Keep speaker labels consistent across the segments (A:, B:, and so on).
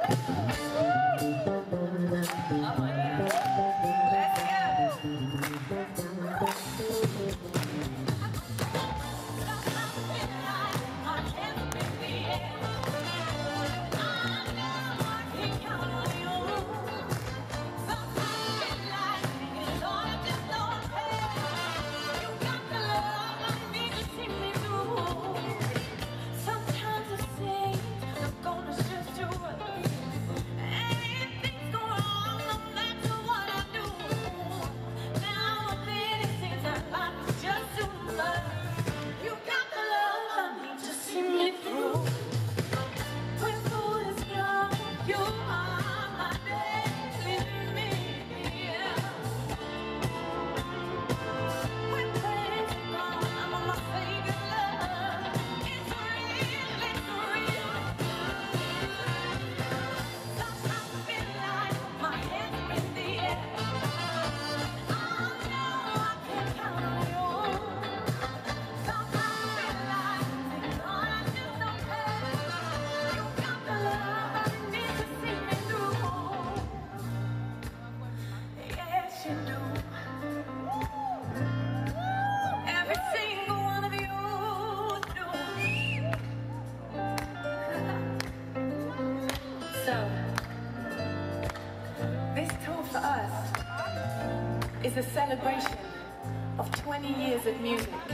A: Is a celebration of 20 years of music. 20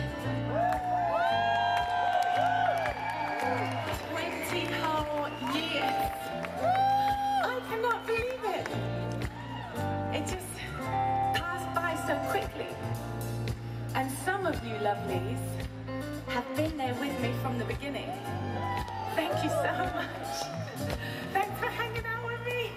A: whole years. I cannot believe it. It just passed by so quickly. And some of you lovelies have been there with me from the beginning. Thank you so much. Thanks for hanging out with me.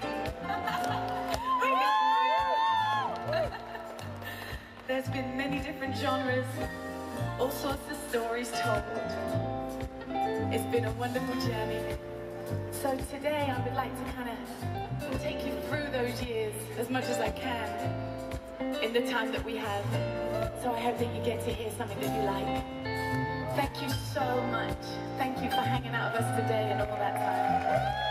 A: There's been many different genres, all sorts of stories told. It's been a wonderful journey. So today I would like to kind of take you through those years as much as I can in the time that we have. So I hope that you get to hear something that you like. Thank you so much. Thank you for hanging out with us today and all that time.